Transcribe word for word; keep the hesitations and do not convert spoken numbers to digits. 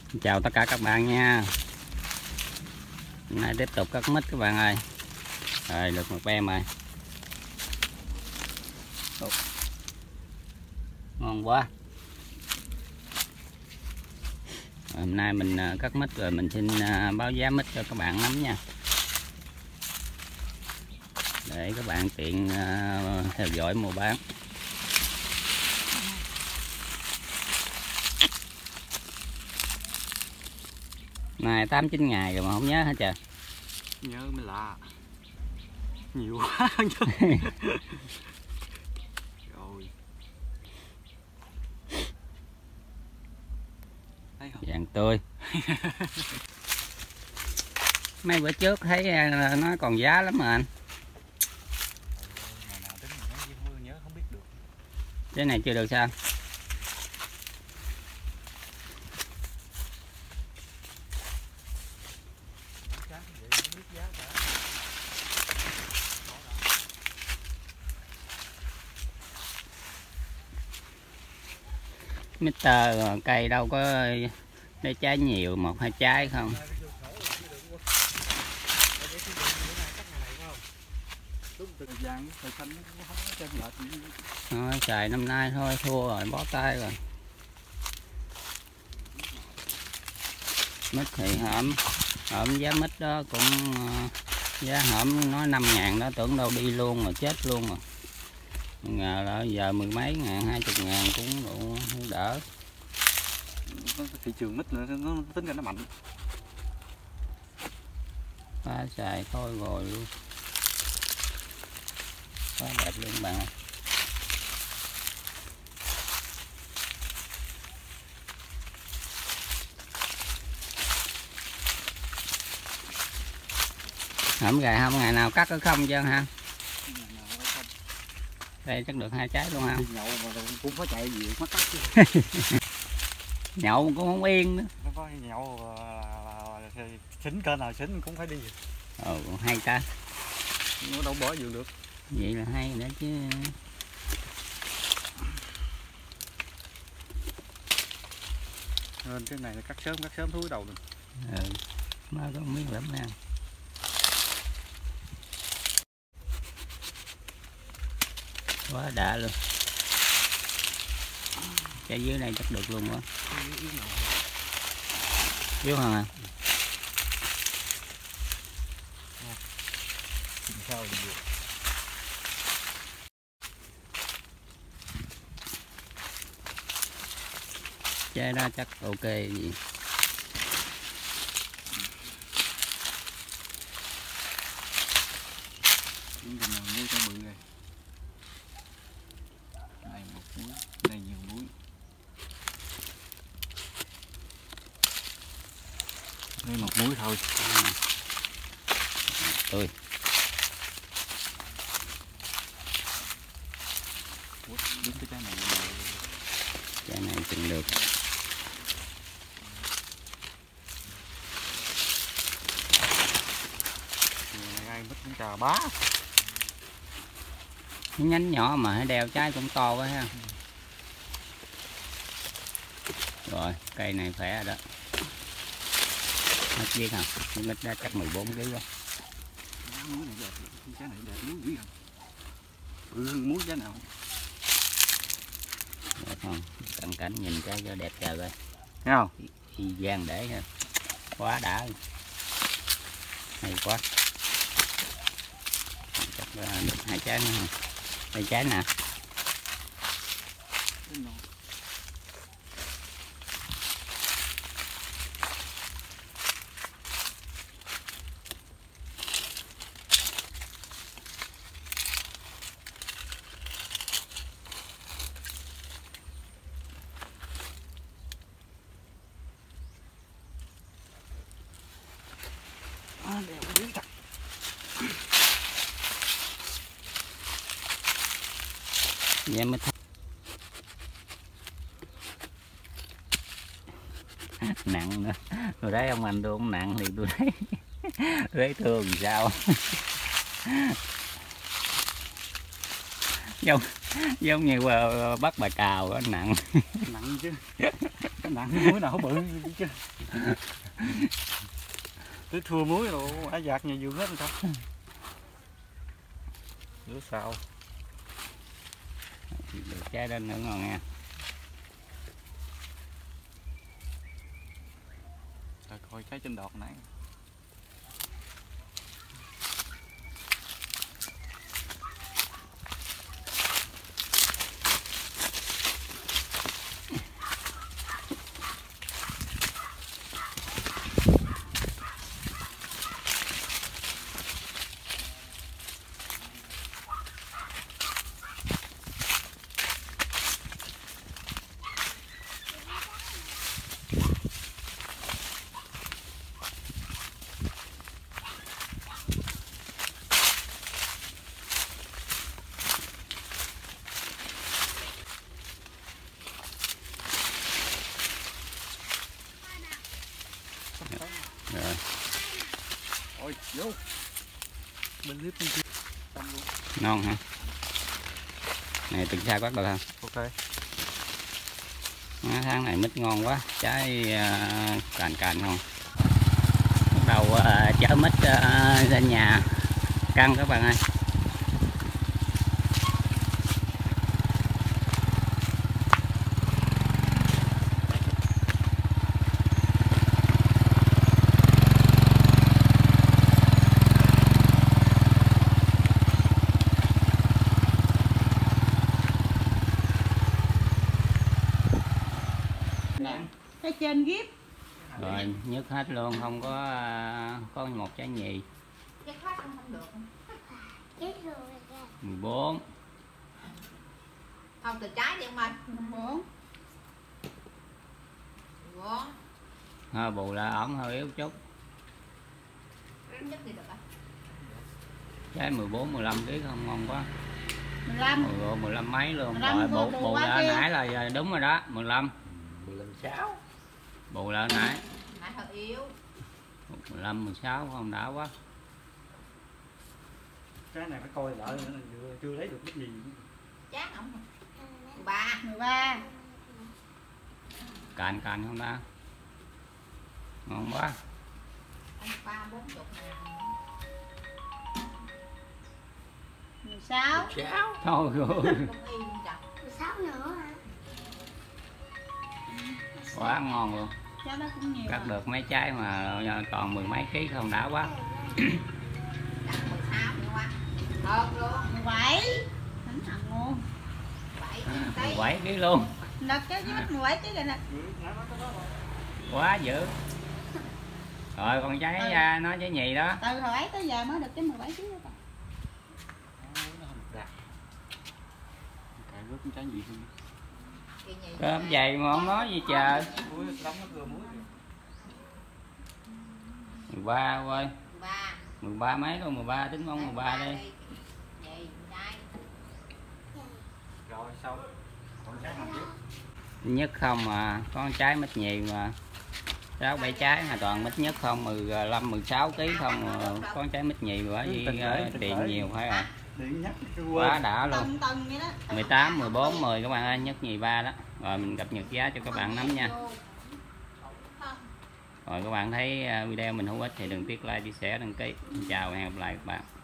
Chào tất cả các bạn nha. Hôm nay tiếp tục cắt mít các bạn ơi. Rồi được một em rồi. Ngon quá. Hôm nay mình cắt mít rồi mình xin báo giá mít cho các bạn nắm nha, để các bạn tiện theo dõi mua bán. Này tám chín ngày rồi mà không nhớ hết trời. Nhớ mới lạ. Nhiều quá rồi. Vàng tươi. Mấy bữa trước thấy nó còn giá lắm mà anh. Cái này chưa được sao? Mít-tơ cây đâu có lấy trái nhiều, một hai trái không. Thôi xài năm nay thôi, thua rồi, bó tay rồi. Mít thì hổm hổm giá mít đó cũng giá hổm nói năm ngàn đó, tưởng đâu đi luôn mà chết luôn rồi. Ngờ là giờ mười mấy ngàn, hai chục ngàn cũng đủ đỡ. Thị trường mít nữa, nó tính ra nó mạnh. Quá xài thôi rồi luôn. Quá đẹp luôn bạn ơi. Hổm gài không, ngày nào cắt ở không chứ ha. Đây chắc được hai trái luôn ha. Nhậu mà cũng có chạy gì mất cắt chứ. Nhậu cũng không yên nữa. Nó có nhậu là xính kênh nào xính cũng phải đi. Ồ hay ta. Nó đâu bỏ vừa được. Vậy là hay nữa chứ. Nên cái này là cắt sớm cắt sớm thúi đầu rồi. Ừ. Má có miếng lắm nè. Quá đã luôn. Cái dưới này chắc được luôn quá. Yếu hơn à? Sao được. Trái đó chắc ok gì. Những cái nào mua cho bự này. Này một muối, này nhiều muối. Đây một muối thôi. Tôi. Đúng cái trái này. Trái này chừng được. Này mít cũng trà bá. Nhánh nhỏ mà đeo trái cũng to quá ha. Rồi cây này khỏe rồi đó. Mít biết không? Cái mít đó chắc mười bốn ký quá. Muối này đẹp, trái này đẹp muối dữ không? Ừ, muối trái nào? Đẹp không? Cận cảnh nhìn cái cho đẹp trời ơi. Thấy không? Y gian để ha. Quá đã. Hay quá. Chắc được hai trái nữa không? Đây trái nè. Vậy mới th... nặng nữa. Tôi thấy ông anh tôi không nặng thì tôi thấy thấy thương làm sao. giống giống như bắt bà cào đó, nặng nặng chứ. cái nặng muối nào bự chứ. Tới thua muối rồi ai dạt nhà vườn hết rồi sao. Rửa xào. Được trái lên nữa ngon nha. Rồi coi cái trên đọt nãy. Rồi. Ôi, vô. Bên clip bên kia. Xong luôn. Non hả? Này từng xa bắt được không? Ok. Đó, tháng này mít ngon quá, trái uh, cành cành không. Bắt đầu uh, chở mít uh, lên nhà căng các bạn ơi. Cái trên ghép Rồi nhức hết luôn, không có uh, có một trái nhì. cái khác không không được. mười bốn. Không từ trái đi ông ơi. mười bốn. mười bốn. Hơi bù lại ổng hơi yếu chút. Nhất thì được à? Trái mười bốn mười lăm ký không ngon quá. mười lăm. mười, mười lăm mấy luôn. mười lăm Rồi bù- bù bù bù quá lại kia. nãy là đúng rồi đó, mười lăm. mười lăm sáu. Bù lại nãy. Nãy hơi yếu. mười lăm mười sáu không đã quá. Cái này phải coi lại nữa, chưa, chưa lấy được cái gì. Chán ổng. mười ba. mười ba. Cành cành không ta? Ngon quá. ba bốn chục ngàn. mười sáu. Sáu. Thôi rồi. Không y luôn chặt. mười sáu nữa hả? Quá ngon luôn. Cháu đó cũng nhiều. Cắt được mấy trái mà còn mười mấy ký không đã quá. Chặt mười sáu nữa quá. Thật luôn. mười bảy. Thánh thần luôn. mười bảy ký luôn. Lật cái dưới mười bảy ký rồi nè. Quá dữ. Rồi còn trái Ừ. à, nó trái nhì đó. Từ hồi ấy tới giờ mới được cái mười bảy ký đó. Cài rớt cái trái gì không? Cơm dày mà không nói gì trời. Muối đóng nó cưa muối. mười ba ơi. mười ba. mười ba mấy luôn, mười ba tính mong mười ba đi. Rồi xong. Còn trái nào chứ? Nhất không mà có trái mít nhì mà sáu bảy trái mà toàn mít nhất không, mười lăm mười sáu ký không mà có trái mít nhì bởi vì uh, tiền nhiều phải à. Điện nhắc cái Quá đã luôn. Tầng tầng vậy đó. mười tám mười bốn mười các bạn ơi, nhất nhì ba đó. Rồi mình cập nhật giá cho các bạn nắm nha. Rồi các bạn thấy video mình hữu ích thì đừng tiếc like, chia sẻ, đăng ký. Chào và hẹn gặp lại các bạn.